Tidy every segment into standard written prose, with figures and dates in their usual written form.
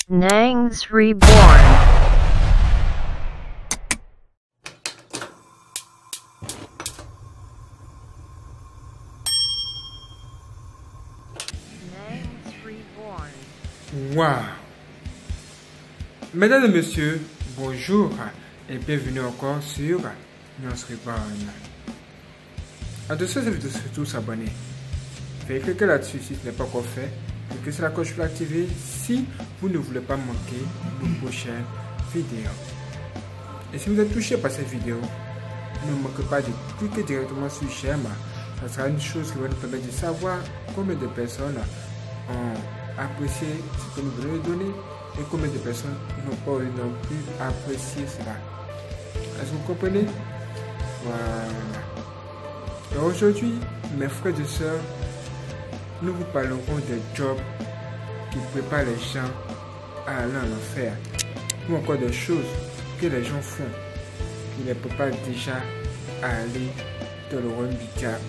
Nangs Reborn. Nangs Reborn. Waouh! Mesdames et messieurs, bonjour et bienvenue encore sur Nangs Reborn. À de ceux et de surtout s'abonner. Faites cliquer là-dessus si ce n'est pas encore fait. Cliquez sur la cloche pour l'activer si vous ne voulez pas manquer nos prochaines vidéos. Et si vous êtes touché par cette vidéo, ne manquez pas de cliquer directement sur j'aime. Ça sera une chose qui va nous permettre de savoir combien de personnes ont apprécié ce que nous voulons donner et combien de personnes n'ont pas non plus apprécié cela. Est-ce que vous comprenez? Voilà. Et aujourd'hui, mes frères et sœurs, nous vous parlerons des jobs qui préparent les gens à aller en enfer, ou encore des choses que les gens font qui les préparent déjà à aller dans le royaume du diable.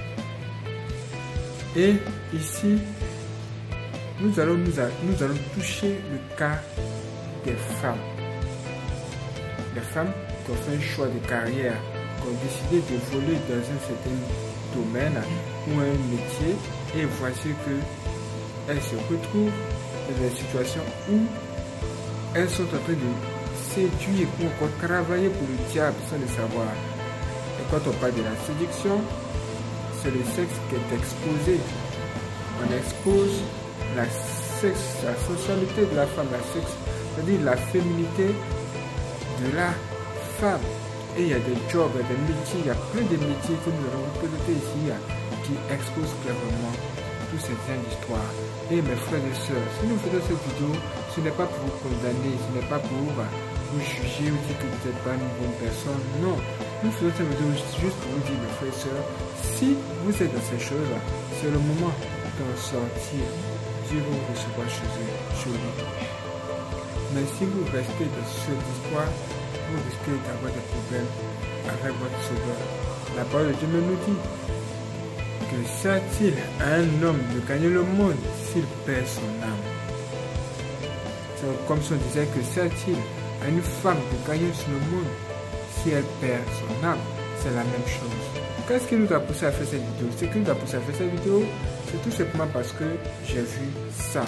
Et ici, nous allons toucher le cas des femmes. Les femmes qui ont fait un choix de carrière, qui ont décidé d'évoluer dans un certain domaine ou un métier, et voici qu'elles se retrouvent dans des situations où elles sont en train de séduire ou encore travailler pour le diable sans le savoir. Et quand on parle de la séduction, c'est le sexe qui est exposé. On expose la sensualité de la femme, c'est-à-dire la féminité de la femme. Et il y a des jobs, il y a des métiers, il y a plein de métiers que nous allons représenter ici qui exposent clairement tous ces liens d'histoire. Et mes frères et sœurs, si nous faisons cette vidéo, ce n'est pas pour vous condamner, ce n'est pas pour vous juger ou dire que vous n'êtes pas une bonne personne. Non, nous faisons cette vidéo juste pour vous dire, mes frères et sœurs, si vous êtes dans ces choses, c'est le moment d'en sortir. Dieu va vous recevoir chez lui. Mais si vous restez dans cette histoire, vous risquez d'avoir des problèmes avec votre sauveur. La parole de Dieu nous dit que sert-il à un homme de gagner le monde s'il perd son âme? C'est comme si on disait que sert-il à une femme de gagner le monde si elle perd son âme? C'est la même chose. Qu'est-ce qui nous a poussé à faire cette vidéo? Ce qui nous a poussé à faire cette vidéo, c'est tout simplement parce que j'ai vu ça.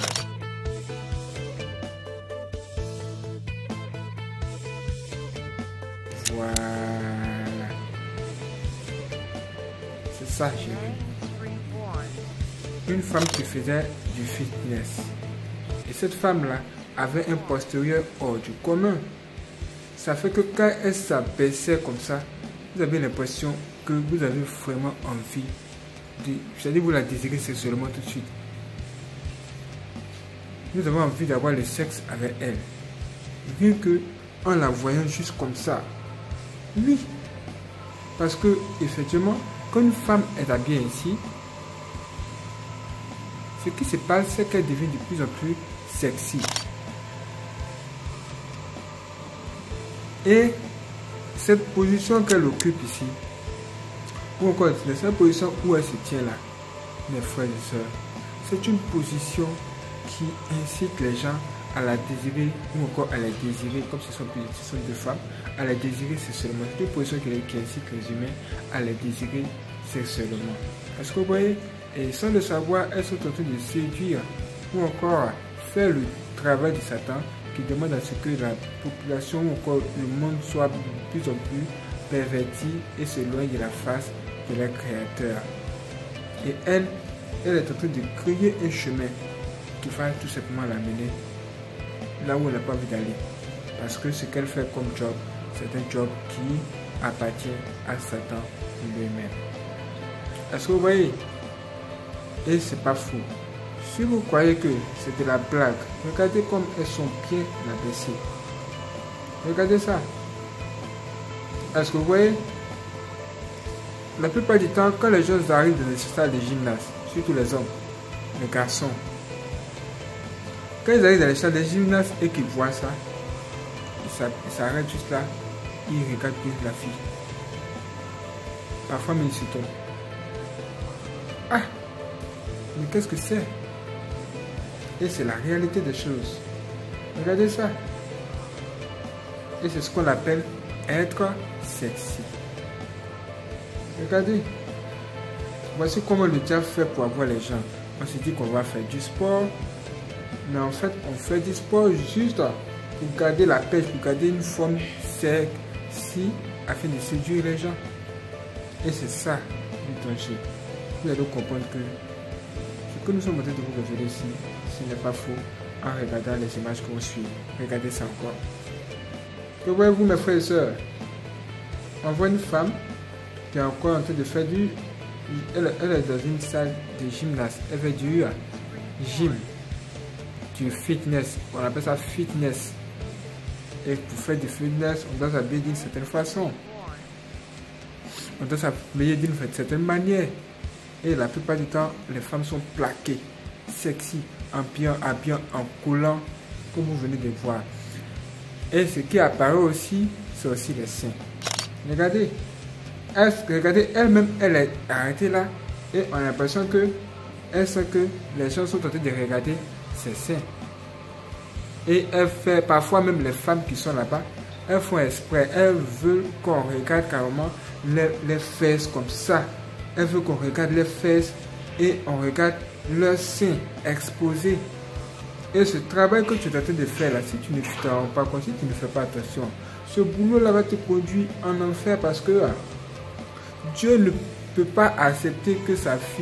Voilà. C'est ça que j'ai vu. Une femme qui faisait du fitness. Et cette femme-là avait un postérieur hors du commun. Ça fait que quand elle s'abaissait comme ça, vous avez l'impression que vous avez vraiment envie de... C'est-à-dire vous la désirez sexuellement tout de suite. Vous avez envie d'avoir le sexe avec elle. Rien que en la voyant juste comme ça. Oui. Parce que, effectivement, quand une femme est habillée ici, ce qui se passe, c'est qu'elle devient de plus en plus sexy. Et cette position qu'elle occupe ici, ou encore cette position où elle se tient là, mes frères et sœurs, c'est une position qui incite les gens à la désirer ou encore à la désirer, comme ce sont deux femmes, à la désirer sexuellement. C'est une position qui incite les humains à la désirer sexuellement. Parce que vous voyez, et sans le savoir, elles sont en train de séduire ou encore faire le travail de Satan qui demande à ce que la population ou encore le monde soit de plus en plus perverti et s'éloigne de la face de leur créateur. Et elle est en train de créer un chemin qui va tout simplement l'amener là où elle n'a pas envie d'aller. Parce que ce qu'elle fait comme job, c'est un job qui appartient à Satan lui-même. Est-ce que vous voyez? Et c'est pas fou. Si vous croyez que c'est de la blague, regardez comme elles sont bien abaissées. Regardez ça. Est-ce que vous voyez? La plupart du temps, quand les gens arrivent dans les salles de gymnase, surtout les hommes, les garçons, quand ils arrivent dans les salles de gymnase et qu'ils voient ça, ils s'arrêtent juste là, ils regardent bien la fille. Parfois, mais ils se tombent. Ah! Mais qu'est-ce que c'est? Et c'est la réalité des choses. Regardez ça. Et c'est ce qu'on appelle être sexy. Regardez. Voici comment le diable fait pour avoir les gens. On se dit qu'on va faire du sport. Mais en fait, on fait du sport juste pour garder la pêche, pour garder une forme sexy afin de séduire les gens. Et c'est ça le danger. Vous allez comprendre que ce que nous sommes en train de vous révéler ici, ce n'est pas faux en regardant les images que vous suivez. Regardez ça encore. Que voyez-vous, mes frères et sœurs? On voit une femme qui est encore en train de faire du... Elle est dans une salle de gymnase. Elle fait du gym, du fitness. On appelle ça fitness. Et pour faire du fitness, on doit s'habiller d'une certaine façon. On doit s'habiller d'une certaine manière. Et la plupart du temps, les femmes sont plaquées, sexy, habillées en collant, comme vous venez de voir. Et ce qui apparaît aussi, c'est aussi les seins. Regardez. Regardez, elle-même, elle est arrêtée là. Et on a l'impression que elle sait que les gens sont en train de regarder ses seins. Et elle fait, parfois même les femmes qui sont là-bas, elles font exprès. Elles veulent qu'on regarde carrément les fesses comme ça. Elles veulent qu'on regarde les fesses et on regarde leurs seins exposés. Et ce travail que tu es en train de faire là, si tu ne te rends pas compte, si tu ne fais pas attention, ce boulot-là va te conduire en enfer parce que Dieu ne peut pas accepter que sa fille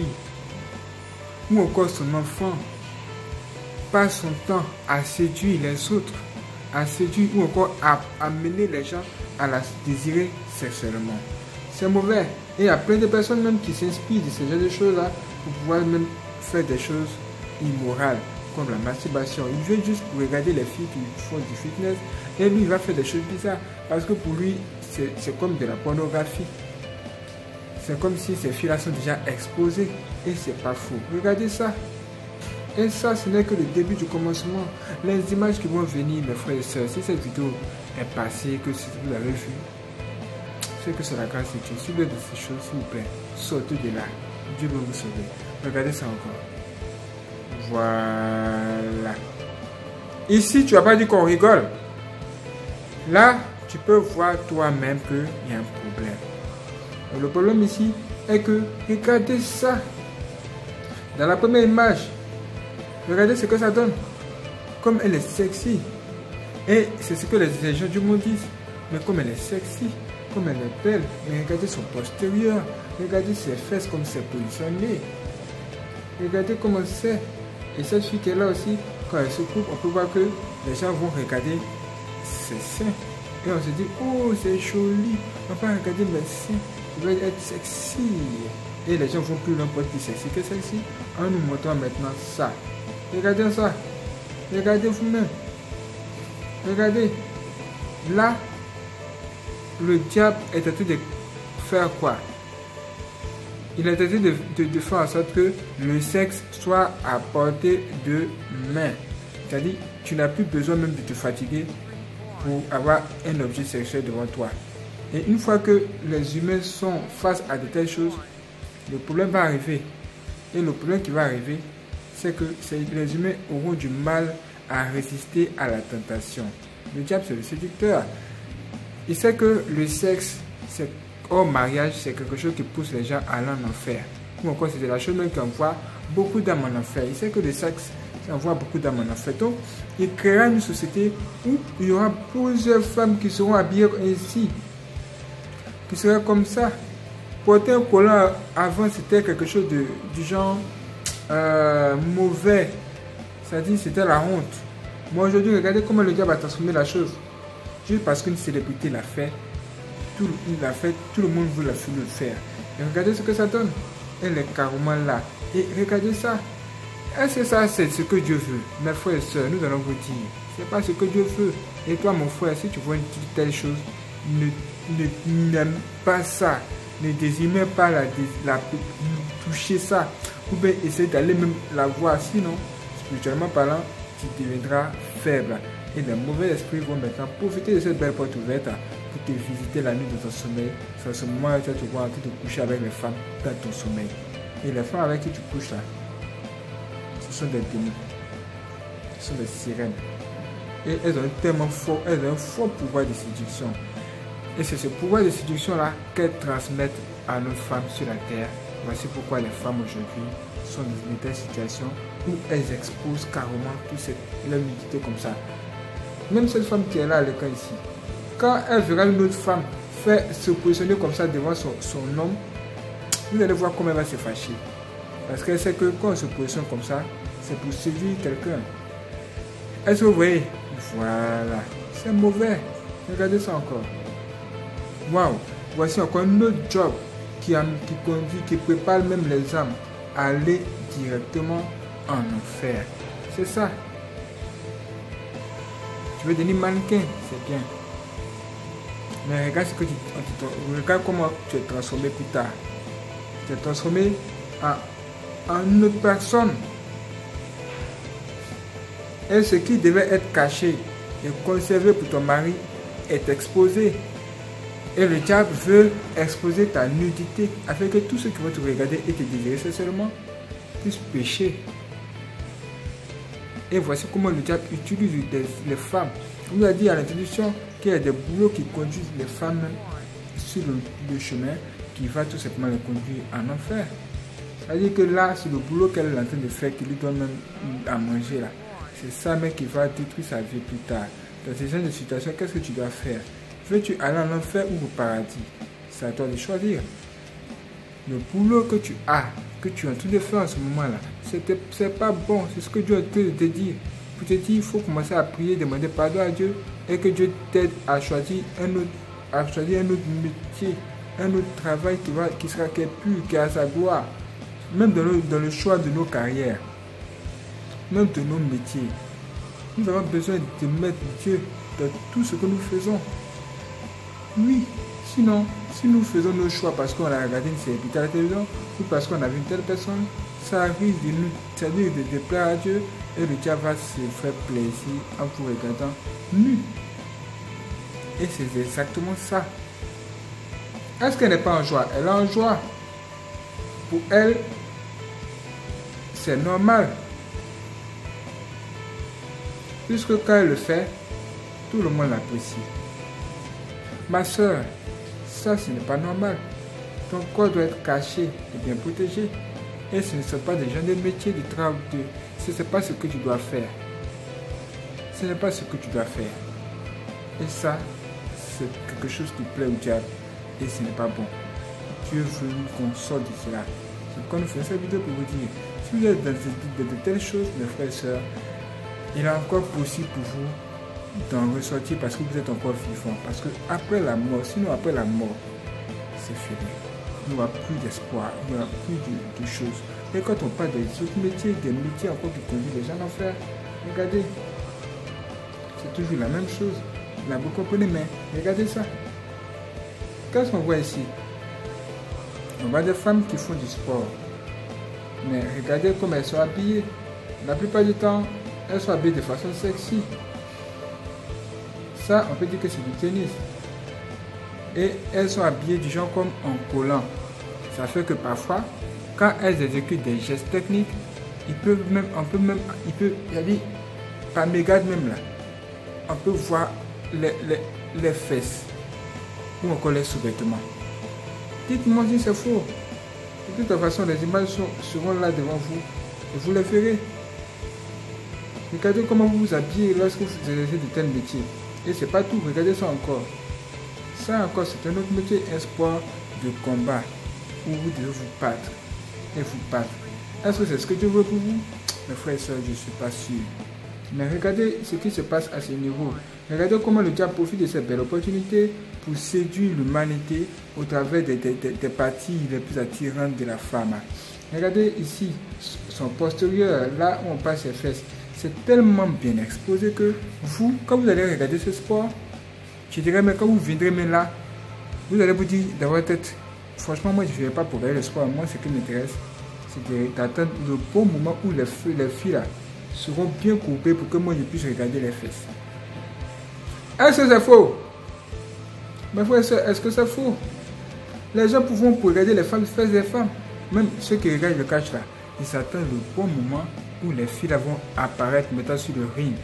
ou encore son enfant passe son temps à séduire les autres, à séduire ou encore à amener les gens à la désirer sexuellement. C'est mauvais. Et il y a plein de personnes même qui s'inspirent de ce genre de choses-là pour pouvoir même faire des choses immorales comme la masturbation. Il vient juste pour regarder les filles qui font du fitness et lui il va faire des choses bizarres parce que pour lui c'est comme de la pornographie. C'est comme si ces filles-là sont déjà exposées et c'est pas faux. Regardez ça. Et ça, ce n'est que le début du commencement. Les images qui vont venir, mes frères et sœurs, si cette vidéo est passée, que si vous l'avez vue, c'est que c'est la grâce de Dieu. Si vous êtes de ces choses, s'il vous plaît, sortez de là. Dieu va vous sauver. Regardez ça encore. Voilà. Ici, tu n'as pas dit qu'on rigole. Là, tu peux voir toi-même qu'il y a un problème. Et le problème ici est que, regardez ça. Dans la première image, regardez ce que ça donne. Comme elle est sexy. Et c'est ce que les gens du monde disent. Mais comme elle est sexy, comme elle est belle, mais regardez son postérieur. Regardez ses fesses comme c'est positionné. Regardez comment c'est. Et cette fille qui est là aussi, quand elle se coupe, on peut voir que les gens vont regarder ses seins. Et on se dit, oh c'est joli. On va regarder mes seins. Je vais être sexy. Et les gens vont plus loin pour être plus sexy que sexy. En nous montrant maintenant ça. Regardez ça. Regardez vous-même. Regardez. Là, le diable est en train de faire quoi? Il est en train de faire en sorte que le sexe soit à portée de main. C'est-à-dire, tu n'as plus besoin même de te fatiguer pour avoir un objet sexuel devant toi. Et une fois que les humains sont face à de telles choses, le problème va arriver. Et le problème qui va arriver, c'est que les humains auront du mal à résister à la tentation. Le diable, c'est le séducteur. Il sait que le sexe, c'est hors mariage, c'est quelque chose qui pousse les gens à aller en enfer. Ou encore, c'est la chose même qui envoie beaucoup d'âmes en enfer. Il sait que le sexe, ça envoie beaucoup d'âmes en enfer. Donc, il créera une société où il y aura plusieurs femmes qui seront habillées ainsi, qui seraient comme ça. Porter un collant avant, c'était quelque chose du genre mauvais. C'est-à-dire, c'était la honte. Moi, aujourd'hui, regardez comment le diable a transformé la chose. Juste parce qu'une célébrité l'a fait, tout le monde veut le faire. Et regardez ce que ça donne. Elle est carrément là. Et regardez ça. Est-ce que ça, c'est ce que Dieu veut? Mes frères et sœurs, nous allons vous dire. C'est pas ce que Dieu veut. Et toi, mon frère, si tu vois une telle chose, n'aime pas ça. Ne désire même pas toucher ça. Ou bien essayer d'aller même la voir. Sinon, spirituellement parlant, tu deviendras faible. Et les mauvais esprits vont maintenant profiter de cette belle porte ouverte pour te visiter la nuit de ton sommeil. C'est à ce moment où tu vas te voir en train de coucher avec les femmes dans ton sommeil. Et les femmes avec qui tu couches là, ce sont des démons. Ce sont des sirènes. Et elles ont tellement fort, elles ont un fort pouvoir de séduction. Et c'est ce pouvoir de séduction-là qu'elles transmettent à nos femmes sur la terre. Voici pourquoi les femmes aujourd'hui sont dans une telle situation où elles exposent carrément toute leur nudité comme ça. Même cette femme qui est là à l'écran ici, quand elle verra une autre femme faire se positionner comme ça devant son homme, vous allez voir comment elle va se fâcher. Parce qu'elle sait que quand on se positionne comme ça, c'est pour séduire quelqu'un. Est-ce que vous voyez? Voilà. C'est mauvais. Regardez ça encore. Waouh. Voici encore un autre job qui conduit, qui prépare même les âmes à aller directement en enfer. C'est ça. Tu veux devenir mannequin, c'est bien. Mais regarde regarde comment tu es transformé plus tard. Tu es transformé en une autre personne. Et ce qui devait être caché et conservé pour ton mari est exposé. Et le diable veut exposer ta nudité afin que tous ceux qui vont te regarder et te désirer sexuellement puissent pécher. Et voici comment le diable utilise les femmes. On nous a dit à l'introduction qu'il y a des boulots qui conduisent les femmes sur le chemin qui va tout simplement les conduire en enfer. C'est-à-dire que là, c'est le boulot qu'elle est en train de faire qui lui donne même à manger là. C'est ça même qui va détruire sa vie plus tard. Dans ce genre de situation, qu'est-ce que tu dois faire? Veux-tu aller en enfer ou au paradis? C'est à toi de choisir. Le boulot que tu as, que tu es en train de faire en ce moment-là, c'est pas bon. C'est ce que Dieu a te dire. Pour te dire, il faut commencer à prier, demander pardon à Dieu et que Dieu t'aide à choisir un autre métier, un autre travail qui est pur, qui a sa gloire. Même dans le choix de nos carrières, même de nos métiers. Nous avons besoin de mettre Dieu dans tout ce que nous faisons. Oui, sinon, si nous faisons nos choix parce qu'on a regardé une série à la télévision ou parce qu'on a vu une telle personne, ça arrive de déplaire à Dieu et le diable va se faire plaisir en vous regardant nu. Et c'est exactement ça. Est-ce qu'elle n'est pas en joie? Elle est en joie. Pour elle, c'est normal. Puisque quand elle le fait, tout le monde l'apprécie. Ma soeur, ça ce n'est pas normal. Ton corps doit être caché et bien protégé. Et ce ne sont pas des gens de métier de travail. Ce n'est pas ce que tu dois faire. Ce n'est pas ce que tu dois faire. Et ça, c'est quelque chose qui plaît au diable. Et ce n'est pas bon. Dieu veut qu'on sorte de cela. C'est pourquoi nous faisons cette vidéo pour vous dire, si vous êtes dans de telles choses, mes frères et sœurs, il est encore possible pour vous d'en ressortir parce que vous êtes encore vivant. Parce que après la mort, sinon après la mort, c'est fini. Il n'y aura plus d'espoir, il n'y aura plus de choses. Et quand on parle des autres métiers, des métiers encore qui conduisent les gens à l'enfer, regardez, c'est toujours la même chose. Là, vous comprenez, mais regardez ça. Qu'est-ce qu'on voit ici? On voit des femmes qui font du sport. Mais regardez comment elles sont habillées. La plupart du temps, elles sont habillées de façon sexy. Ça, on peut dire que c'est du tennis. Et elles sont habillées du genre comme en collant. Ça fait que parfois, quand elles exécutent des gestes techniques, par mégarde même là, on peut voir les fesses ou encore les sous-vêtements. Dites-moi si c'est faux. De toute façon, les images seront là devant vous et vous les verrez. Regardez comment vous vous habillez lorsque vous exercez de tels métiers. Et c'est pas tout, regardez ça encore. Ça encore, c'est un autre métier, un sport de combat où vous devez vous battre et vous battre. Est-ce que c'est ce que Dieu veut pour vous? Mes frères et sœurs, je ne suis pas sûr. Mais regardez ce qui se passe à ce niveau. Regardez comment le diable profite de cette belle opportunité pour séduire l'humanité au travers des parties les plus attirantes de la femme. Regardez ici, son postérieur, là où on passe ses fesses. C'est tellement bien exposé que vous, quand vous allez regarder ce sport, je dirais, mais quand vous viendrez là, vous allez vous dire dans votre tête, franchement, moi je ne viens pas pour regarder le sport. Moi, ce qui m'intéresse, c'est d'attendre le bon moment où les filles là seront bien coupées pour que moi je puisse regarder les fesses. Est-ce que c'est faux? Mes frères et sœurs, est-ce que c'est faux? Les gens pourront regarder les femmes, fesses des femmes. Même ceux qui regardent le catch là, ils s'attendent le bon moment où les filles vont apparaître maintenant sur le ring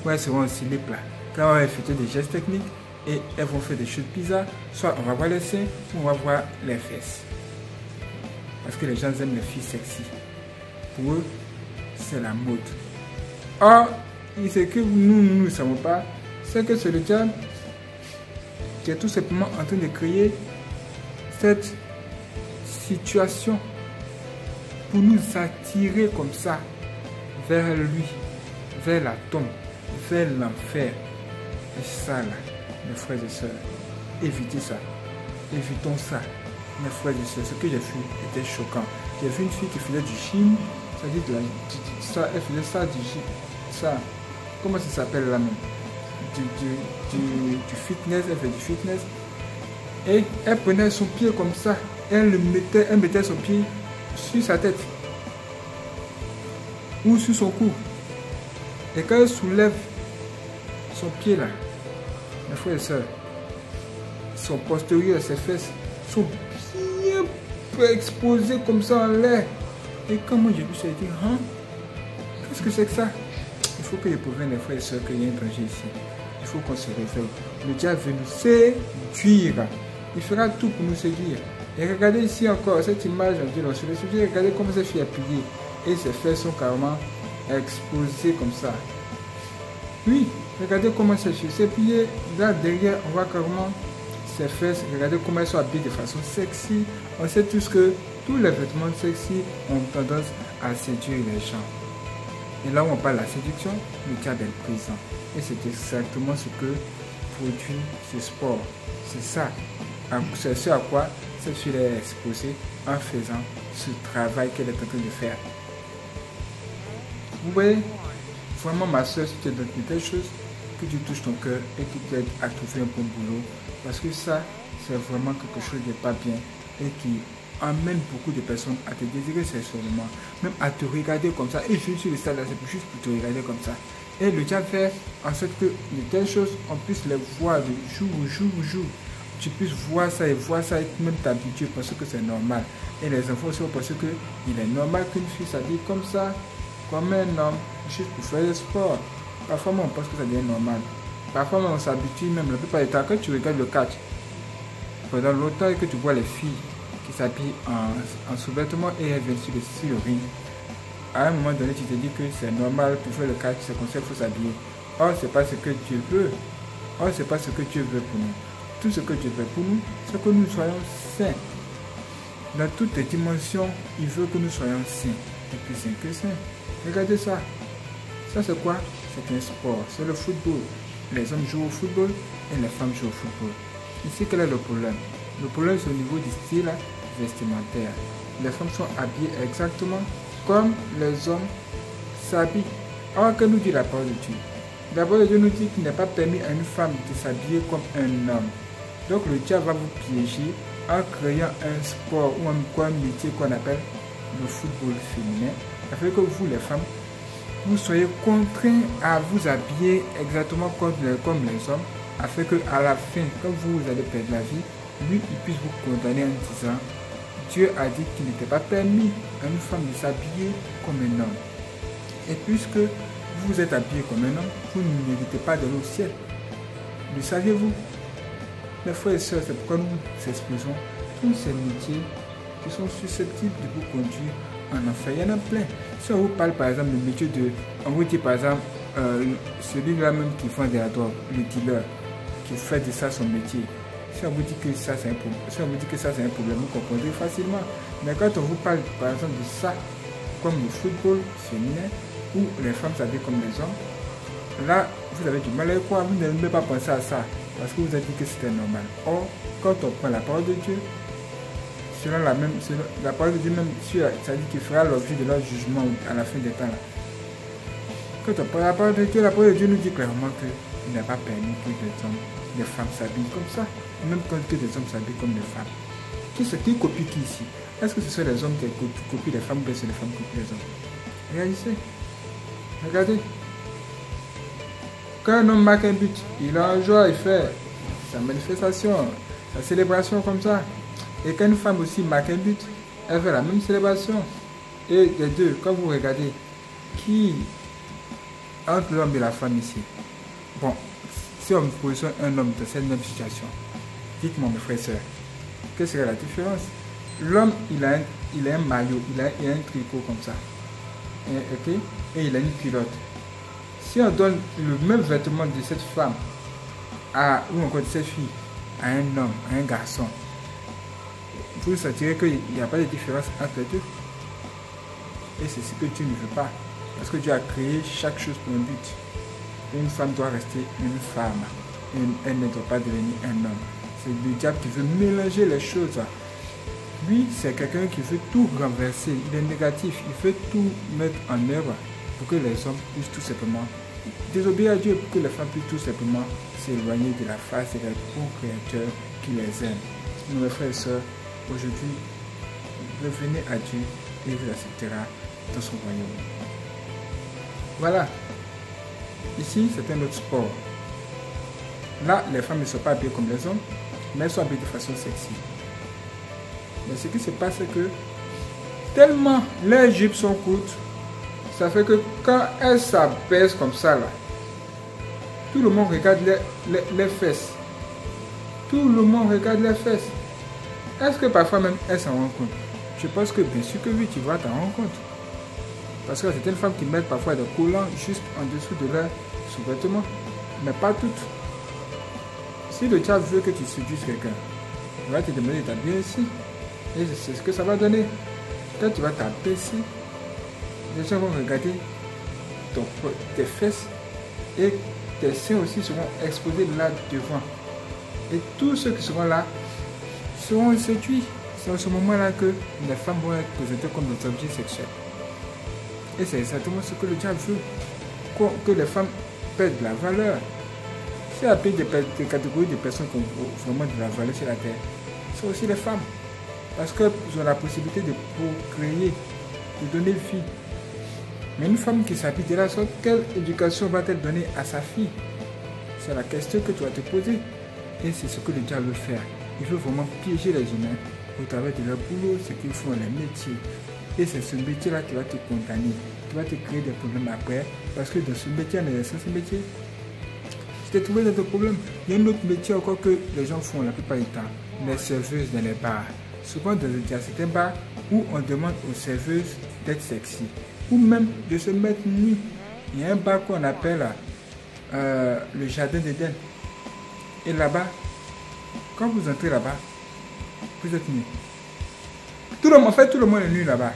où elles seront aussi les plats. Quand on va effectuer des gestes techniques et elles vont faire des choses bizarres, soit on va voir les seins ou on va voir les fesses. Parce que les gens aiment les filles sexy. Pour eux, c'est la mode. Or, ce que nous ne savons pas, c'est que c'est le diable qui est tout simplement en train de créer cette situation pour nous attirer comme ça vers lui, vers la tombe, vers l'enfer. Et ça là, mes frères et sœurs, évitez ça. Évitons ça, mes frères et sœurs. Ce que j'ai vu était choquant. J'ai vu une fille qui faisait du gym, c'est-à-dire elle faisait ça, ça, comment ça s'appelle là même, du fitness, elle fait du fitness. Et elle prenait son pied comme ça, elle mettait son pied sur sa tête ou sur son cou. Et quand elle soulève son pied là, mes frères et sœurs, son postérieur, ses fesses sont bien exposées comme ça en l'air. Et quand moi j'ai vu ça, j'ai dit, hein, qu'est-ce que c'est que ça? Il faut que les pauvres, les frères et sœurs, qu'il y ait un danger ici. Il faut qu'on se réveille. Le diable veut nous séduire. Il fera tout pour nous séduire. Et regardez ici encore cette image, on dit sur le sujet, regardez comment cette fille a plié. Et ses fesses sont carrément exposées comme ça. Oui, regardez comment cette fille s'est pliée. Là derrière, on voit carrément ses fesses. Regardez comment elles sont habillées de façon sexy. On sait tous que tous les vêtements sexy ont tendance à séduire les gens. Et là où on parle de la séduction, le diable est présent. Et c'est exactement ce que produit ce sport. C'est ça. C'est ce à quoi cette fille est exposée en faisant ce travail qu'elle est en train de faire. Vous voyez, vraiment ma soeur, si tu es dans de telles choses, que tu touches ton cœur et que tu t'aides à trouver un bon boulot. Parce que ça, c'est vraiment quelque chose de pas bien et qui amène beaucoup de personnes à te désirer sexuellement, même à te regarder comme ça. Et je suis le stade là, c'est juste pour te regarder comme ça. Et le diable fait en sorte que de telles choses, on puisse les voir de jour au jour au jour. Tu puisses voir ça et même t'habituer parce que c'est normal. Et les enfants aussi parce qu'il est normal qu'une fille s'habille comme ça, comme un homme, juste pour faire le sport. Parfois, on pense que ça devient normal. Parfois, on s'habitue même. La plupart du temps, quand tu regardes le catch, pendant longtemps que tu vois les filles qui s'habillent en sous-vêtements et elles viennent sur le ring, à un moment donné, tu te dis que c'est normal pour faire le catch, c'est comme ça qu'il faut s'habiller. Or, c'est pas ce que Dieu veut. Or, c'est pas ce que Dieu veut pour nous. Tout ce que Dieu veut pour nous, c'est que nous soyons saints. Dans toutes les dimensions, il veut que nous soyons saints. Et plus saints que saints. Regardez ça. Ça, c'est quoi? C'est un sport. C'est le football. Les hommes jouent au football et les femmes jouent au football. Ici, quel est le problème? Le problème, c'est au niveau du style vestimentaire. Les femmes sont habillées exactement comme les hommes s'habillent. Or, que nous dit la parole de Dieu? La parole de Dieu nous dit qu'il n'est pas permis à une femme de s'habiller comme un homme. Donc, le diable va vous piéger en créant un sport ou un métier qu'on appelle le football féminin. Afin que vous, les femmes, vous soyez contraints à vous habiller exactement comme les hommes, afin qu'à la fin, quand vous allez perdre la vie, lui, il puisse vous condamner en disant Dieu a dit qu'il n'était pas permis à une femme de s'habiller comme un homme. Et puisque vous êtes habillé comme un homme, vous ne méritez pas d'aller au ciel. Le saviez-vous? Mes frères et sœurs, c'est pourquoi nous exposons tous ces métiers qui sont susceptibles de vous conduire en enfer. Il y en a plein. Si on vous parle par exemple du métier on vous dit par exemple, celui-là même qui vend de la drogue, le dealer, qui fait de ça son métier. Si on vous dit que ça c'est un problème, vous comprendrez facilement. Mais quand on vous parle par exemple de ça, comme le football féminin, où les femmes s'habillent comme les hommes, là vous avez du mal à y croire, vous n'avez même pas pensé à ça, parce que vous avez dit que c'était normal. Or, quand on prend la parole de Dieu, selon la parole de Dieu même, ça dit qu'il fera l'objet de leur jugement à la fin des temps. Là. Quand on prend la parole de Dieu nous dit clairement qu'il n'est pas permis que les femmes s'habillent comme ça, même quand que des hommes s'habillent comme les femmes. Qui copie qui ici? Est-ce que ce sont les hommes qui copient les femmes ou bien c'est les femmes qui copient les hommes? Réalisez. Regardez. Quand un homme marque un but, il a en joie, il fait sa manifestation, sa célébration comme ça. Et quand une femme aussi marque un but, elle fait la même célébration. Et les deux, quand vous regardez, qui entre l'homme et la femme ici. Bon, si on me positionne un homme dans cette même situation, dites-moi mes frères et sœurs, quelle serait la différence? L'homme, il a un maillot, il a un tricot comme ça. Ok? Et il a une culotte. Si on donne le même vêtement de cette femme ou encore de cette fille à un homme, à un garçon, vous sentirez qu'il n'y a pas de différence entre les deux. Et c'est ce que Dieu ne veut pas. Parce que Dieu a créé chaque chose pour un but. Une femme doit rester une femme. Elle ne doit pas devenir un homme. C'est le diable qui veut mélanger les choses. Lui, c'est quelqu'un qui veut tout renverser. Il est négatif. Il veut tout mettre en œuvre pour que les hommes puissent tout simplement désobéir à Dieu, pour que les femmes puissent tout simplement s'éloigner de la face et des bons créateurs qui les aiment. Mes frères et sœurs, aujourd'hui, revenez à Dieu et il vous acceptera dans son royaume. Voilà. Ici, c'est un autre sport. Là, les femmes ne sont pas habillées comme les hommes, mais elles sont habillées de façon sexy. Mais ce qui se passe, c'est que tellement les jupes sont courtes, ça fait que quand elles s'abaissent comme ça, là, tout le monde regarde les fesses. Tout le monde regarde les fesses. Est-ce que parfois même elles s'en rendent compte? Je pense que bien sûr que oui, tu vas t'en rendre compte. Parce que certaines femmes qui mettent parfois des collants juste en dessous de leur sous-vêtements, mais pas toutes. Si le diable veut que tu séduises quelqu'un, il va te demander de t'habiller ici. Et c'est ce que ça va donner. Quand tu vas t'abaisser, les gens vont regarder tes fesses et tes seins aussi seront exposés là devant. Et tous ceux qui seront là seront séduits. C'est à ce moment-là que les femmes vont être présentées comme des objets sexuels. Et c'est exactement ce que le diable veut. Que les femmes perdent de la valeur. Si il y a des catégories de personnes qui ont vraiment de la valeur sur la terre, c'est aussi les femmes. Parce qu'elles ont la possibilité de procréer, de donner vie. Mais une femme qui s'habille de la sorte, quelle éducation va-t-elle donner à sa fille? C'est la question que tu vas te poser. Et c'est ce que le diable veut faire. Il veut vraiment piéger les humains au travers de leur boulot, ce qu'ils font, les métiers. Et c'est ce métier-là qui va te condamner, qui va te créer des problèmes après. Parce que dans ce métier, en exerçant ce métier, tu t'es trouvé dans des problèmes. Il y a un autre métier encore que les gens font la plupart du temps, les serveuses dans les bars. Souvent dans certains bars où on demande aux serveuses d'être sexy, ou même de se mettre nues. Il y a un bar qu'on appelle le Jardin d'Éden. Et là-bas, quand vous entrez là-bas, vous êtes nus. Tout le monde est nu là-bas.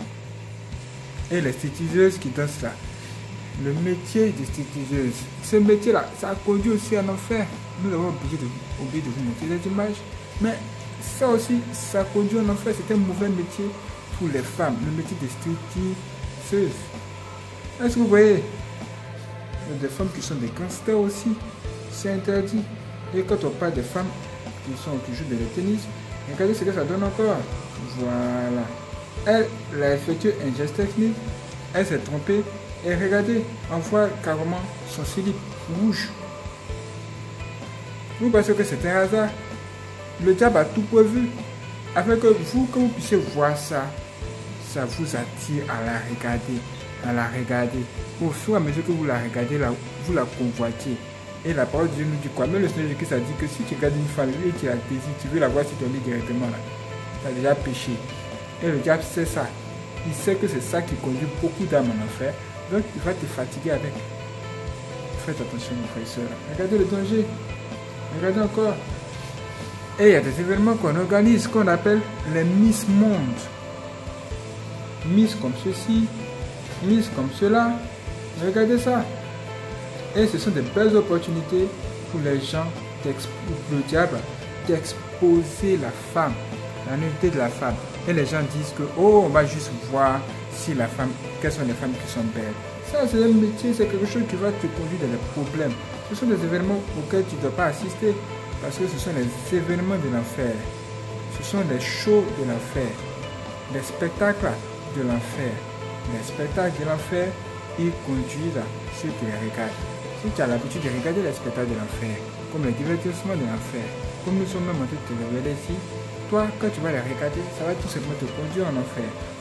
Et les stripteaseuses qui dansent là. Le métier de stripteaseuse, ce métier-là, ça a conduit aussi en enfer. Nous avons oublié de vous montrer des images. Mais ça aussi, ça conduit en enfer. C'est un mauvais métier pour les femmes. Le métier de stripteaseuse. Est-ce que vous voyez? Il y a des femmes qui sont des gangsters aussi. C'est interdit. Et quand on parle des femmes qui jouent de le tennis, regardez ce que ça donne encore. Voilà. Elle a effectué un geste technique. Elle s'est trompée. Et regardez, on voit carrément son slip rouge. Vous pensez que c'est un hasard? Le diable a tout prévu. Afin que vous, quand vous puissiez voir ça, ça vous attire à la regarder. À la regarder. Au fur et à mesure que vous la regardez, là, vous la convoitez. Et la parole de Dieu nous dit quoi? Même le Seigneur Jésus a dit que si tu regardes une femme et tu la désires, tu veux la voir sur ton lit directement là. Tu as déjà péché. Et le diable sait ça. Il sait que c'est ça qui conduit beaucoup d'âmes en enfer. Donc il va te fatiguer avec. Faites attention mes frères et sœurs. Regardez le danger. Regardez encore. Et il y a des événements qu'on organise, qu'on appelle les Miss Monde. Miss comme ceci, Miss comme cela. Regardez ça. Et ce sont des belles opportunités pour les gens, pour le diable, d'exposer la femme, la nudité de la femme. Et les gens disent que, oh, on va juste voir si la femme, quelles sont les femmes qui sont belles. Ça, c'est un métier, c'est quelque chose qui va te conduire dans les problèmes. Ce sont des événements auxquels tu ne dois pas assister, parce que ce sont les événements de l'enfer. Ce sont les shows de l'enfer, les spectacles de l'enfer. Les spectacles de l'enfer, ils conduisent ceux qui les regardent. Si tu as l'habitude de regarder les spectacles de l'enfer, comme les divertissements de l'enfer, comme nous sommes même en train de te révéler ici, toi, quand tu vas les regarder, ça va tout simplement te conduire en enfer.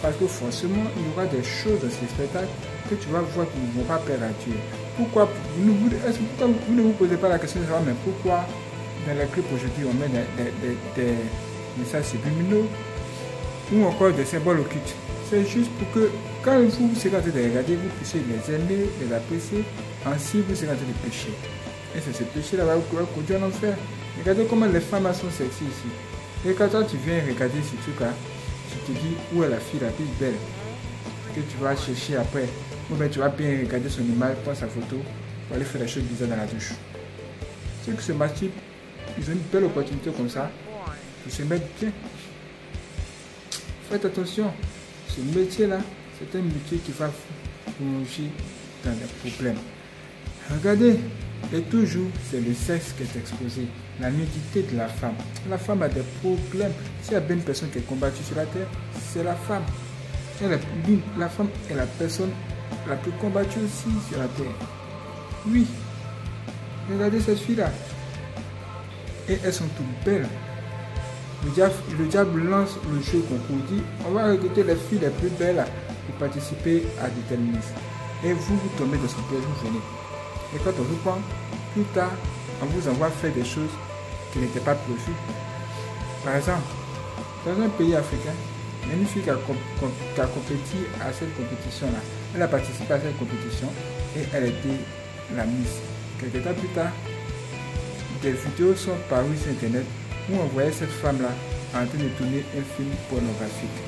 Parce que forcément, il y aura des choses dans ces spectacles que tu vas voir qui ne vont pas plaire à Dieu. Pourquoi vous ne vous posez pas la question de savoir, mais pourquoi dans les clips aujourd'hui on met des messages subliminaux ou encore des symboles occultes? C'est juste pour que quand vous serez en train de regarder, vous puissiez les aimer, les apprécier, ainsi vous serez en train de pécher. Et c'est ce péché-là qui va vous conduire en enfer. Regardez comment les femmes sont sexy ici. Et quand toi tu viens regarder ce truc-là, tu te dis où est la fille la plus belle que tu vas chercher après. Ou bien tu vas bien regarder son image, prendre sa photo, pour aller faire des choses bizarres dans la douche. Ceux qui se masturbent, ils ont une belle opportunité comme ça pour se mettre bien. Faites attention, ce métier-là, c'est un métier qui va plonger dans les problèmes. Regardez, et toujours, c'est le sexe qui est exposé, la nudité de la femme. La femme a des problèmes. S'il y a bien une personne qui est combattue sur la terre, c'est la femme. La femme est la personne la plus combattue aussi sur la terre. Oui, regardez cette fille-là. Et elles sont toutes belles. Le diable lance le jeu concours, dit on va recruter les filles les plus belles pour participer à des tennis. Et vous tombez dans son piège, vous venez. Et quand on vous prend, plus tard, on vous envoie faire des choses qui n'étaient pas prévues. Par exemple, dans un pays africain, il y a une fille qui a compéti à cette compétition-là. Elle a participé à cette compétition et elle était la Miss. Quelques temps plus tard, des vidéos sont parues sur Internet où on voyait cette femme-là en train de tourner un film pornographique.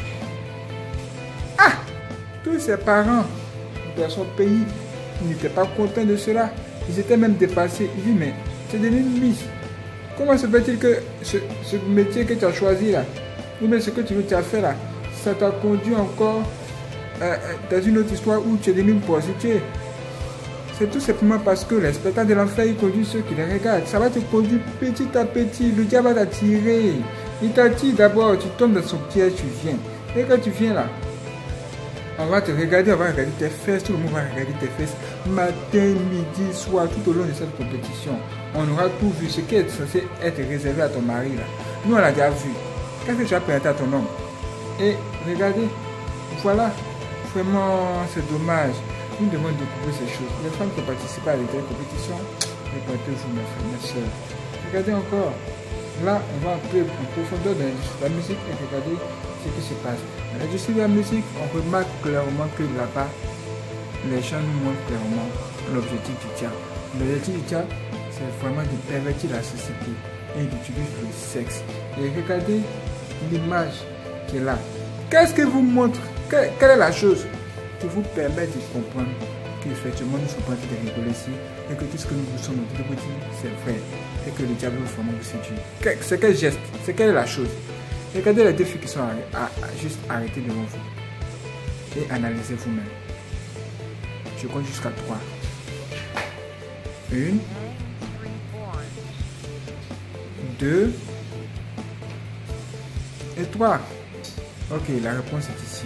Ah! Tous ses parents dans son pays n'étaient pas contents de cela. Ils étaient même dépassés. Ils disent, mais c'est devenu une Miss. Comment se fait-il que ce métier que tu as choisi là, ou bien ce que tu as fait là, ça t'a conduit encore dans une autre histoire où tu es devenu une prostituée? C'est tout simplement parce que les spectacles de l'enfer, ils conduisent ceux qui les regardent. Ça va te conduire petit à petit. Le diable va t'attirer. Il t'attire d'abord, tu tombes dans son piège, tu viens. Et quand tu viens là, on va te regarder, on va regarder tes fesses, tout le monde va regarder tes fesses. Matin, midi, soir, tout au long de cette compétition. On aura tout vu, ce qui est censé être réservé à ton mari là. Nous, on l'a déjà vu. Qu'est-ce que tu as présenté à ton homme? Et regardez, voilà, vraiment, c'est dommage. Nous devons découvrir ces choses. Les femmes qui participent à des compétitions, répétez-vous, mes frères, mes soeurs. Regardez encore. Là, on va entrer en profondeur dans la musique et regarder ce qui se passe. Dans l'industrie de la musique, on remarque clairement que là-bas, les gens nous montrent clairement l'objectif du diable. L'objectif du diable, c'est vraiment de pervertir la société et d'utiliser le sexe. Et regardez l'image qui est là. Qu'est-ce que vous montre? Quelle est la chose qui vous permet de comprendre qu'effectivement nous ne sommes pas en train de rigoler ici et que tout ce que nous vous sommes en train de vous dire, c'est vrai et que le diable veut vraiment vous séduire? C'est quel geste? C'est quelle est la chose? Regardez les deux filles qui sont juste arrêtées devant vous et analysez vous-même. Je compte jusqu'à 3. 1, 2 et 3. Ok, la réponse est ici.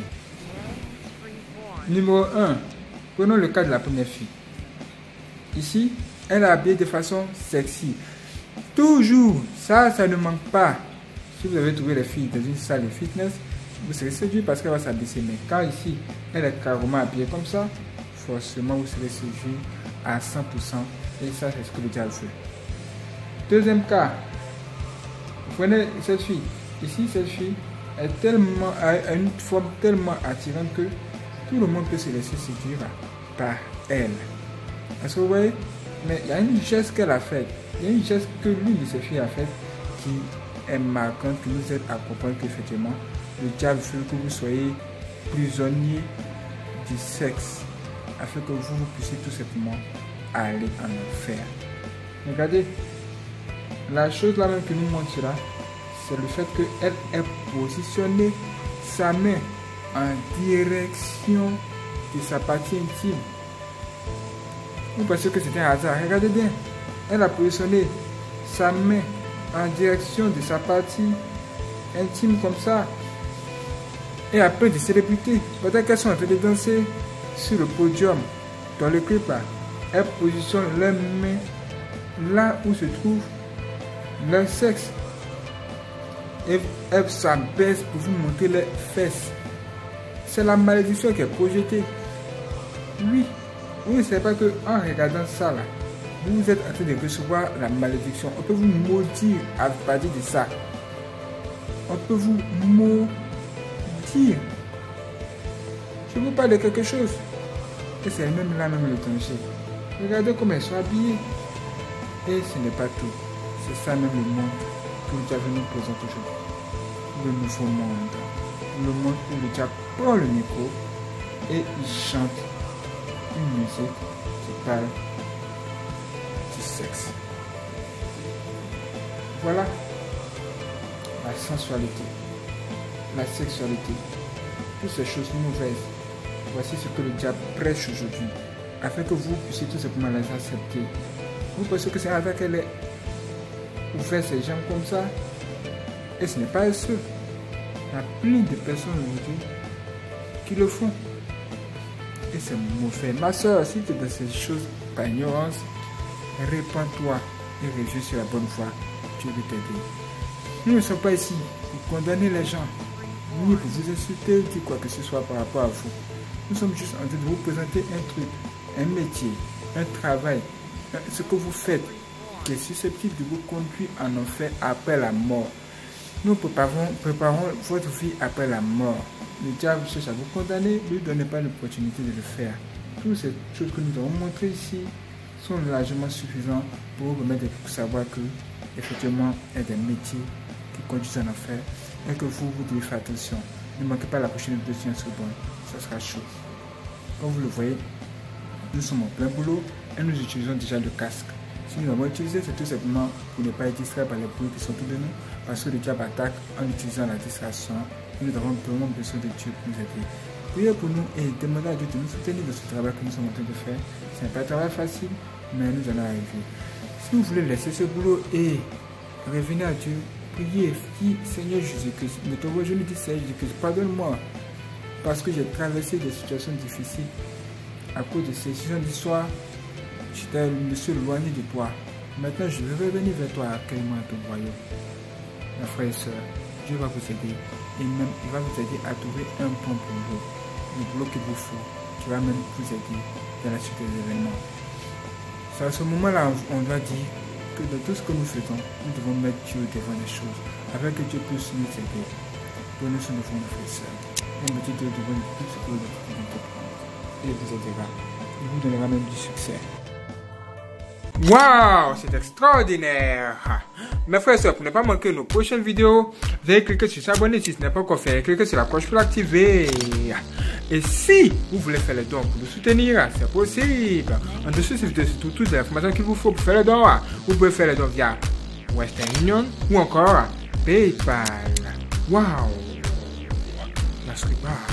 Numéro 1. Prenons le cas de la première fille. Ici, elle est habillée de façon sexy. Toujours, ça ne manque pas. Si vous avez trouvé les filles dans une salle de fitness, vous serez séduit parce qu'elle va s'abaisser. Mais quand ici, elle est carrément habillée comme ça, forcément vous serez séduit à 100%. Et ça, c'est ce que le diable fait. Deuxième cas. Vous prenez cette fille. Ici, cette fille a une forme tellement attirante que tout le monde peut se laisser séduire par elle. Est-ce que vous voyez? Mais il y a une geste qu'elle a faite. Il y a une geste que l'une de ces filles a faite qui est marquante, qui nous aide à comprendre qu'effectivement, le diable veut que vous soyez prisonnier du sexe, afin que vous puissiez tout simplement aller en enfer. Regardez, la chose là même qui nous montre cela, c'est le fait qu'elle ait positionné sa main en direction de sa partie intime. Vous pensez que c'était un hasard? Regardez bien, elle a positionné sa main en direction de sa partie intime comme ça. Et après des célébrités, peut-être qu'elles sont en train de danser sur le podium dans le clip là, elles positionnent leurs mains là où se trouve leur sexe. Et elles s'abaissent pour vous montrer leurs fesses. c'est la malédiction qui est projetée. Oui, vous ne savez pas qu'en regardant ça là, vous êtes en train de recevoir la malédiction. On peut vous maudire à partir de ça. On peut vous maudire. Je vous parle de quelque chose. Et c'est même là même le danger. Regardez comment ils sont habillés. Et ce n'est pas tout. C'est ça même le monde que le diable nous présente aujourd'hui. Le nouveau monde. Le monde où le diable prend le micro et il chante une musique qui parle du sexe. Voilà la sensualité, la sexualité, toutes ces choses mauvaises. Voici ce que le diable prêche aujourd'hui, afin que vous puissiez tout simplement les accepter. Vous pensez que c'est avec elle est ouvert ces gens comme ça? Et ce n'est pas ceux. Il y a plein de personnes aujourd'hui qui le font. Et c'est mauvais. Ma soeur, si tu es dans ces choses par ignorance, répands-toi et réjouis sur la bonne voie. Dieu veut t'aider. Nous ne sommes pas ici pour condamner les gens, ni pour vous insulter ou dire quoi que ce soit par rapport à vous. Nous sommes juste en train de vous présenter un truc, un métier, un travail, ce que vous faites qui est susceptible de vous conduire en enfer après la mort. Nous préparons votre vie après la mort. Le diable cherche à vous condamner, ne lui donnez pas l'opportunité de le faire. Toutes ces choses que nous avons montrées ici sont largement suffisantes pour vous permettre de savoir que, effectivement, il y a des métiers qui conduisent en enfer et que vous devez faire attention. Ne manquez pas la prochaine vidéo sur Instagram, ça sera chaud. Comme vous le voyez, nous sommes en plein boulot et nous utilisons déjà le casque. Si nous l'avons utilisé, c'est tout simplement pour ne pas être distrait par les bruits qui sont autour de nous, parce que le diable attaque en utilisant la distraction. Nous avons vraiment besoin de Dieu pour nous aider. Priez pour nous et demandez à Dieu de nous soutenir dans ce travail que nous sommes en train de faire. Ce n'est pas un travail facile, mais nous allons arriver. Si vous voulez laisser ce boulot et revenir à Dieu, priez, dites Seigneur Jésus-Christ, mettez-vous je me dis Seigneur Jésus-Christ, pardonne-moi, parce que j'ai traversé des situations difficiles à cause de ces situations d'histoire. Je me suis éloigné de toi. Maintenant, je veux revenir vers toi, accueille-moi à ton royaume. Mes frères et sœurs, Dieu va vous aider. Et même, il va vous aider à trouver un bon boulot. Le boulot qu'il vous faut, qui va même vous aider dans la suite des événements. C'est à ce moment-là, on doit dire que dans tout ce que nous faisons, nous devons mettre Dieu devant les choses, afin que Dieu puisse nous aider. Prenez soin de vous, mes frères et sœurs. Et mettez Dieu devant tout ce que vous devez entreprendre. Et il vous aidera. Il vous donnera même du succès. Waouh, c'est extraordinaire. Mes frères et sœurs, pour ne pas manquer nos prochaines vidéos, veuillez cliquer sur s'abonner si ce n'est pas encore fait. Cliquez sur la cloche pour l'activer. Et si vous voulez faire le don pour nous soutenir, c'est possible. En dessous de cette vidéo, c'est toutes les informations qu'il vous faut pour faire le don. Vous pouvez faire le don via Western Union ou encore PayPal. Waouh, la scriba.